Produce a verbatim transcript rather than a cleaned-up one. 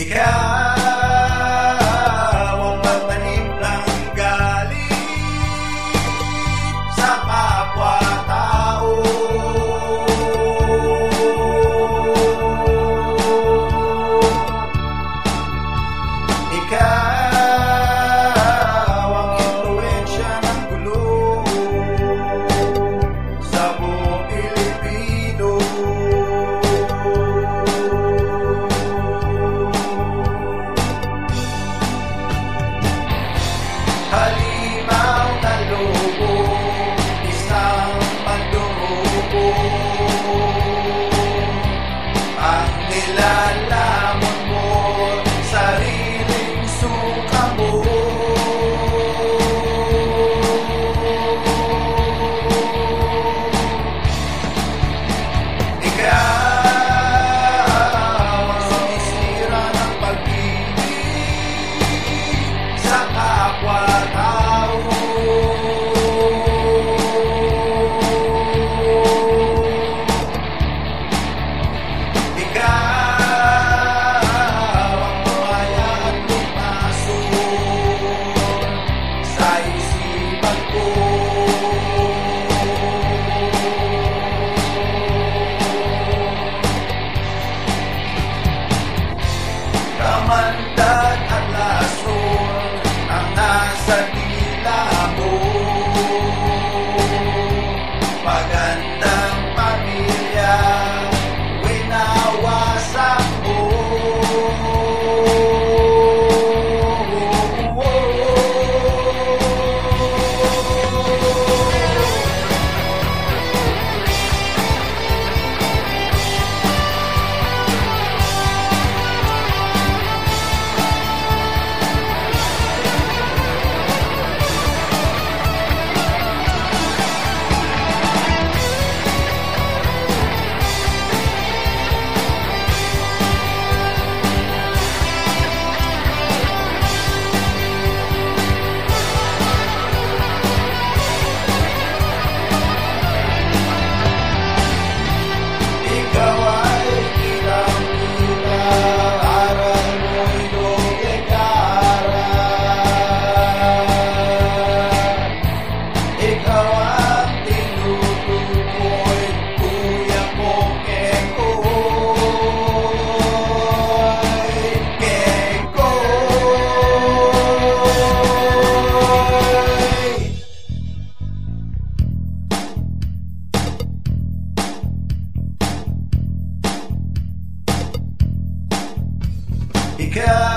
Ikaw ang magtanim ng galit sa kapwa-tao. Ikaw ang impluwensya ng gulo sa buong Pilipino. Halimaw na lobo, isang mandumubo, ang nilalamon mo, sariling suka mo. Ikaw ang sumisira ng pag-ibig sa kapwa-tao. Ikaw ang mawaya at lumason sa isipan ko. Kamandag at lason ang nasa dila mo. Magandang pamilya, winawasak mo. Ikaw ay kitang-kita, aral mo'y doble-karat. Ikaw ang tinutukoy, kuya kong Kengkoy, Kengkoy. Ikaw